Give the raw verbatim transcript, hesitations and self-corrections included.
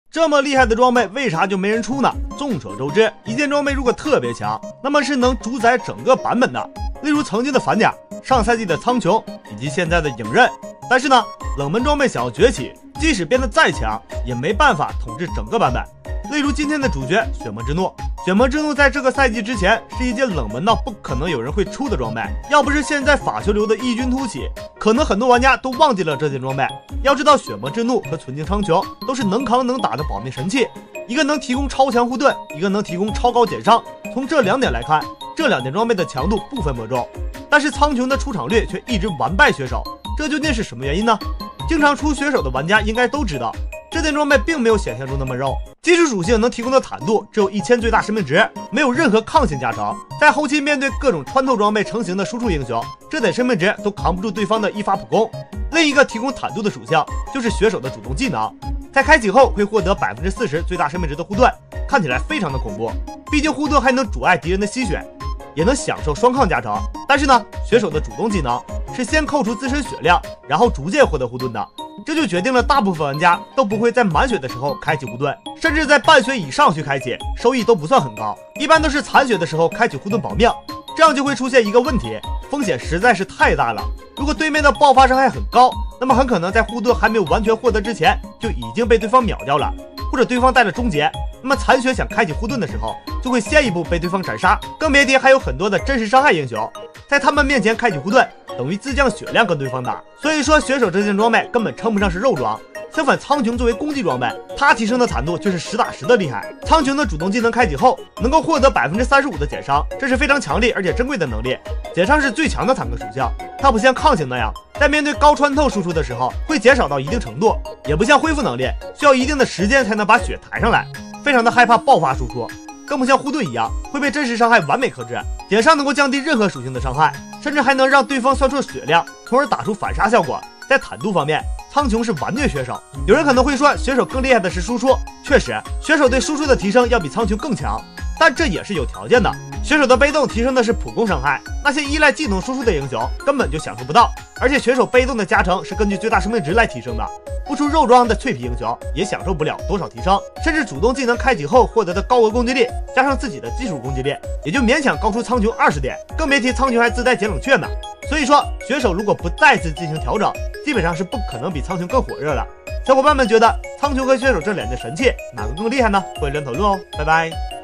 这么厉害的装备为啥就没人出呢？众所周知，一件装备如果特别强，那么是能主宰整个版本的，例如曾经的反甲、上赛季的苍穹以及现在的影刃。但是呢，冷门装备想要崛起，即使变得再强，也没办法统治整个版本。例如今天的主角血魔之怒，血魔之怒在这个赛季之前是一件冷门到不可能有人会出的装备，要不是现在法球流的异军突起，可能很多玩家都忘记了这件装备。要知道血魔之怒和纯净苍穹都是能扛能打的保命神器，一个能提供超强护盾，一个能提供超高减伤。从这两点来看，这两件装备的强度不分伯仲，但是苍穹的出场率却一直完败血手，这究竟是什么原因呢？经常出血手的玩家应该都知道，这件装备并没有想象中那么肉，基础属性能提供的坦度只有一千最大生命值，没有任何抗性加成。在后期面对各种穿透装备成型的输出英雄，这点生命值都扛不住对方的一发普攻。另一个提供坦度的属性就是血手的主动技能，在开启后会获得 百分之四十 最大生命值的护盾，看起来非常的恐怖。毕竟护盾还能阻碍敌人的吸血，也能享受双抗加成。但是呢，血手的主动技能是先扣除自身血量，然后逐渐获得护盾的，这就决定了大部分玩家都不会在满血的时候开启护盾，甚至在半血以上去开启，收益都不算很高，一般都是残血的时候开启护盾保命。这样就会出现一个问题，风险实在是太大了。如果对面的爆发伤害很高，那么很可能在护盾还没有完全获得之前就已经被对方秒掉了，或者对方带了终结，那么残血想开启护盾的时候就会先一步被对方斩杀。更别提还有很多的真实伤害英雄，在他们面前开启护盾等于自降血量跟对方打。所以说血手这件装备根本称不上是肉装。相反，苍穹作为攻击装备，它提升的坦度却是实打实的厉害。苍穹的主动技能开启后能够获得 百分之三十五 的减伤，这是非常强力而且珍贵的能力。减伤是最强的坦克属性，它不像抗性那样在面对高穿透输出的时候会减少到一定程度，也不像恢复能力需要一定的时间才能把血抬上来，非常的害怕爆发输出，更不像护盾一样会被真实伤害完美克制。减伤能够降低任何属性的伤害，甚至还能让对方算出血量，从而打出反杀效果。在坦度方面，苍穹是完虐血手。有人可能会说血手更厉害的是输出，确实血手对输出的提升要比苍穹更强，但这也是有条件的。血手的被动提升的是普攻伤害，那些依赖技能输出的英雄根本就享受不到。而且血手被动的加成是根据最大生命值来提升的，不出肉装的脆皮英雄也享受不了多少提升，甚至主动技能开启后获得的高额攻击力加上自己的基础攻击力也就勉强高出苍穹二十点，更别提苍穹还自带减冷却呢。所以说血手如果不再次进行调整，基本上是不可能比苍穹更火热了。小伙伴们觉得苍穹和血手这两件神器哪个更厉害呢？欢迎留言讨论哦，拜拜。